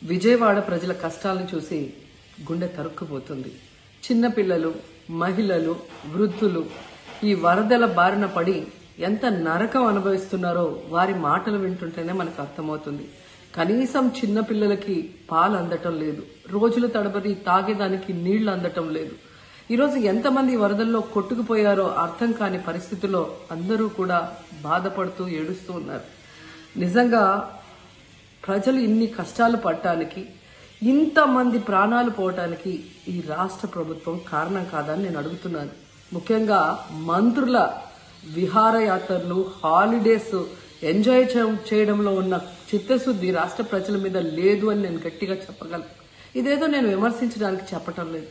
విజయవాడ ప్రజల కష్టాలను చూసి గుండె తరుక్కుపోతుంది. చిన్నపిల్లలు, మహిళలు, వృద్ధులు ఈ వరదల బారిన పడి ఎంత నరకం అనుభవిస్తున్నారో వారి మాటలు వింటుంటేనే మనకు అర్థమవుతుంది. కనీసం చిన్నపిల్లలకి పాలు అందటం లేదు, రోజుల తడబడి తాగేదానికి నీళ్లు అందటం లేదు. ఈరోజు ఎంతమంది వరదల్లో కొట్టుకుపోయారో అర్థం కాని పరిస్థితుల్లో అందరూ కూడా బాధపడుతూ ఏడుస్తూ ఉన్నారు. నిజంగా ప్రజలు ఇన్ని కష్టాలు పడటానికి, ఇంతమంది ప్రాణాలు పోవటానికి ఈ రాష్ట్ర ప్రభుత్వం కారణం కాదని నేను అడుగుతున్నాను. ముఖ్యంగా మంత్రుల విహారయాత్రలు, హాలిడేస్ ఎంజాయ్ చేయడంలో ఉన్న చిత్తశుద్ధి రాష్ట్ర ప్రజల మీద లేదు అని నేను గట్టిగా చెప్పగలను. ఇదేదో నేను విమర్శించడానికి చెప్పటం లేదు.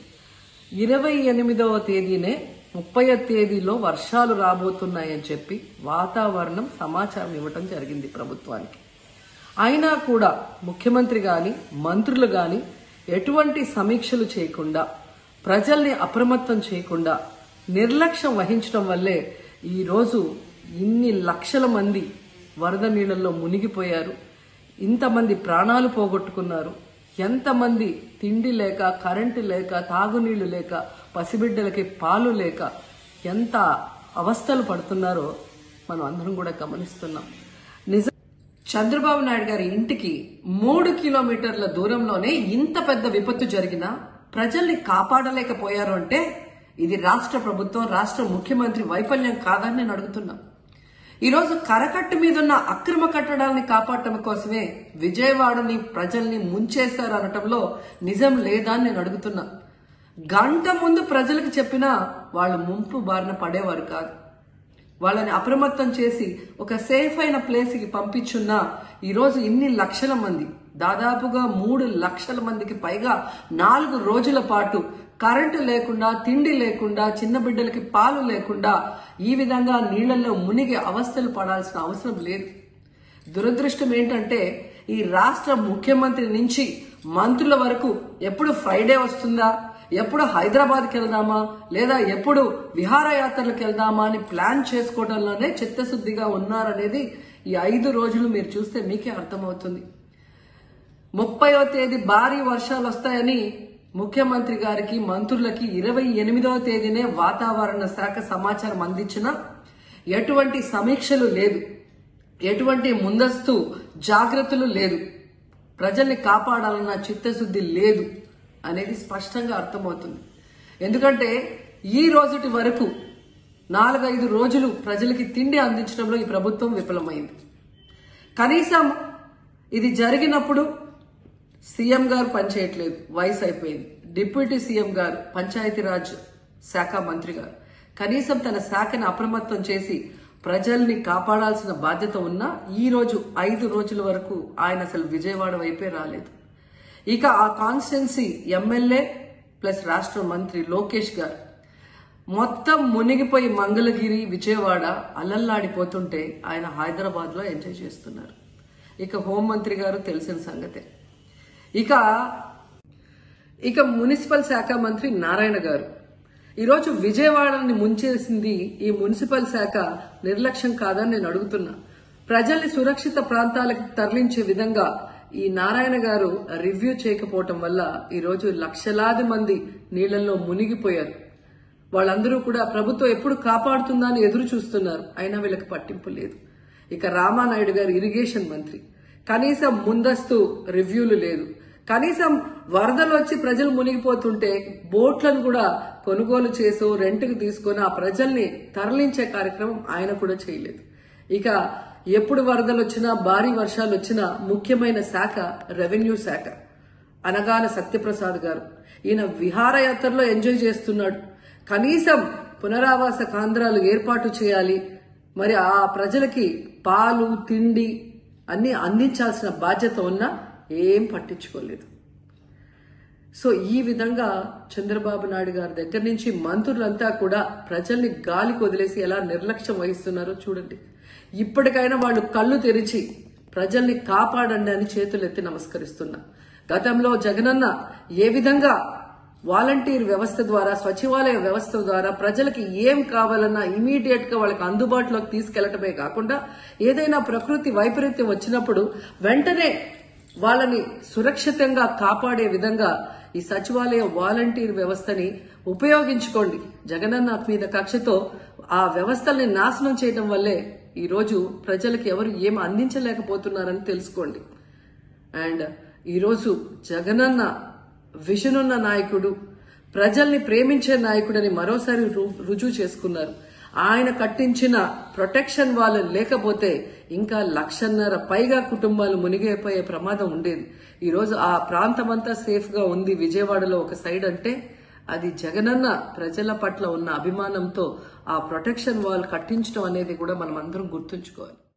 28వ తేదీనే 30వ తేదీలో వర్షాలు రాబోతున్నాయని చెప్పి వాతావరణం సమాచారం ఇవ్వటం జరిగింది ప్రభుత్వానికి. అయినా కూడా ముఖ్యమంత్రి గాని, మంత్రులు గాని ఎటువంటి సమీక్షలు చేయకుండా, ప్రజల్ని అప్రమత్తం చేయకుండా నిర్లక్ష్యం వహించడం వల్లే ఈరోజు ఇన్ని లక్షల మంది వరద నీళ్లలో మునిగిపోయారు. ఇంతమంది ప్రాణాలు పోగొట్టుకున్నారు. ఎంతమంది తిండి లేక, కరెంటు లేక, తాగునీళ్లు లేక, పసిబిడ్డలకి పాలు లేక ఎంత అవస్థలు పడుతున్నారో మనం అందరం కూడా గమనిస్తున్నాం. చంద్రబాబు నాయుడు గారి ఇంటికి 3 కిలోమీటర్ల దూరంలోనే ఇంత పెద్ద విపత్తు జరిగినా ప్రజల్ని కాపాడలేకపోయారు అంటే ఇది రాష్ట్ర ప్రభుత్వం, రాష్ట్ర ముఖ్యమంత్రి వైఫల్యం కాదని నేను అడుగుతున్నా. ఈరోజు కరకట్టు మీదున్న అక్రమ కట్టడాలని కాపాడటం కోసమే విజయవాడని ప్రజల్ని ముంచేశారు అనటంలో నిజం లేదా అని నేను అడుగుతున్నా. గంట ముందు ప్రజలకు చెప్పినా వాళ్ళు ముంపు బారిన పడేవారు కాదు. వాళ్ళని అప్రమత్తం చేసి ఒక సేఫ్ అయిన ప్లేస్ కి పంపించున్నా ఈరోజు ఇన్ని లక్షల మంది, దాదాపుగా 3 లక్షల మందికి పైగా 4 రోజుల పాటు కరెంటు లేకుండా, తిండి లేకుండా, చిన్న బిడ్డలకి పాలు లేకుండా ఈ విధంగా నీళ్లలో మునిగి అవస్థలు పడాల్సిన అవసరం లేదు. దురదృష్టం ఏంటంటే ఈ రాష్ట్ర ముఖ్యమంత్రి నుంచి మంత్రుల వరకు ఎప్పుడు ఫ్రైడే వస్తుందా, ఎప్పుడు హైదరాబాద్కి వెళ్దామా, లేదా ఎప్పుడు విహారయాత్రలకు వెళ్దామా అని ప్లాన్ చేసుకోవడంలోనే చిత్తశుద్ధిగా ఉన్నారనేది ఈ 5 రోజులు మీరు చూస్తే మీకే అర్థమవుతుంది. 30వ తేదీ భారీ వర్షాలు వస్తాయని ముఖ్యమంత్రి గారికి, మంత్రులకి 28వ తేదీనే వాతావరణ శాఖ సమాచారం అందించినా ఎటువంటి సమీక్షలు లేదు, ఎటువంటి ముందస్తు జాగ్రత్తలు లేదు, ప్రజల్ని కాపాడాలన్న చిత్తశుద్ధి లేదు అనేది స్పష్టంగా అర్థమవుతుంది. ఎందుకంటే ఈ రోజుటి వరకు 4-5 రోజులు ప్రజలకి తిండి అందించడంలో ఈ ప్రభుత్వం విఫలమైంది. కనీసం ఇది జరిగినప్పుడు సీఎం గారు పనిచేయట్లేదు, వయసు అయిపోయింది. డిప్యూటీ సీఎం గారు, పంచాయతీరాజ్ శాఖ మంత్రి గారు కనీసం తన శాఖను అప్రమత్తం చేసి ప్రజల్ని కాపాడాల్సిన బాధ్యత ఉన్నా ఈ రోజు 5 రోజుల వరకు ఆయన అసలు విజయవాడ వైపే రాలేదు. ఇక ఆ కాన్స్టిట్యున్సీ ఎమ్మెల్యే ప్లస్ రాష్ట్ర మంత్రి లోకేష్ గారు మొత్తం మునిగిపోయి మంగళగిరి, విజయవాడ అలల్లాడిపోతుంటే ఆయన హైదరాబాద్ లో ఎంజాయ్ చేస్తున్నారు. ఇక హోంమంత్రి గారు తెలిసిన సంగతే. ఇక మున్సిపల్ శాఖ మంత్రి నారాయణ గారు ఈరోజు విజయవాడని ముంచేసింది ఈ మున్సిపల్ శాఖ నిర్లక్ష్యం కాదని నేను అడుగుతున్నా. ప్రజల్ని సురక్షిత ప్రాంతాలకు తరలించే విధంగా ఈ నారాయణ గారు రివ్యూ చేయకపోవటం వల్ల ఈరోజు లక్షలాది మంది నీళ్లలో మునిగిపోయారు. వాళ్ళందరూ కూడా ప్రభుత్వం ఎప్పుడు కాపాడుతుందా అని ఎదురు చూస్తున్నారు. అయినా వీళ్ళకి పట్టింపు లేదు. ఇక రామానాయుడు గారు ఇరిగేషన్ మంత్రి, కనీసం ముందస్తు రివ్యూలు లేదు. కనీసం వరదలు వచ్చి ప్రజలు మునిగిపోతుంటే బోట్లను కూడా కొనుగోలు చేసో రెంట్కి తీసుకొని ఆ ప్రజల్ని తరలించే కార్యక్రమం ఆయన కూడా చేయలేదు. ఇక ఎప్పుడు వరదలు వచ్చినా, భారీ వర్షాలు వచ్చినా ముఖ్యమైన శాఖ రెవెన్యూ శాఖ. అనగాన సత్యప్రసాద్ గారు ఈయన విహారయాత్రలో ఎంజాయ్ చేస్తున్నాడు. కనీసం పునరావాస కేంద్రాలు ఏర్పాటు చేయాలి, మరి ఆ ప్రజలకి పాలు, తిండి అన్ని అందించాల్సిన బాధ్యత ఉన్నా ఏం పట్టించుకోలేదు. సో ఈ విధంగా చంద్రబాబు నాయుడు గారి దగ్గర నుంచి మంత్రులంతా కూడా ప్రజల్ని గాలికి వదిలేసి ఎలా నిర్లక్ష్యం వహిస్తున్నారో చూడండి. ఇప్పటికైనా వాళ్ళు కళ్ళు తెరిచి ప్రజల్ని కాపాడండి అని చేతులెత్తి నమస్కరిస్తున్నా. గతంలో జగనన్న ఏ విధంగా వాలంటీర్ వ్యవస్థ ద్వారా, సచివాలయ వ్యవస్థ ద్వారా ప్రజలకి ఏం కావాలన్నా ఇమీడియట్ గా వాళ్ళకి అందుబాటులోకి తీసుకెళ్లటమే కాకుండా ఏదైనా ప్రకృతి వైపరీత్యం వచ్చినప్పుడు వెంటనే వాళ్ళని సురక్షితంగా కాపాడే విధంగా ఈ సచివాలయ వాలంటీర్ వ్యవస్థని ఉపయోగించుకోండి. జగనన్న మీద కక్షతో ఆ వ్యవస్థల్ని నాశనం చేయడం వల్లే ఈ రోజు ప్రజలకు ఎవరు ఏం అందించలేకపోతున్నారని తెలుసుకోండి. అండ్ ఈరోజు జగనన్న విజన్ ఉన్న నాయకుడు, ప్రజల్ని ప్రేమించే నాయకుడని మరోసారి రుజువు చేసుకున్నారు. ఆయన కట్టించిన ప్రొటెక్షన్ వాళ్ళు లేకపోతే ఇంకా 1,50,000 పైగా కుటుంబాలు మునిగిపోయే ప్రమాదం ఉండేది. ఈరోజు ఆ ప్రాంతమంతా సేఫ్ గా ఉంది విజయవాడలో ఒక సైడ్ అంటే అది జగనన్న ప్రజల పట్ల ఉన్న అభిమానంతో ఆ ప్రొటెక్షన్ వాల్ కట్టించడం అనేది కూడా మనం అందరం గుర్తుంచుకోవాలి.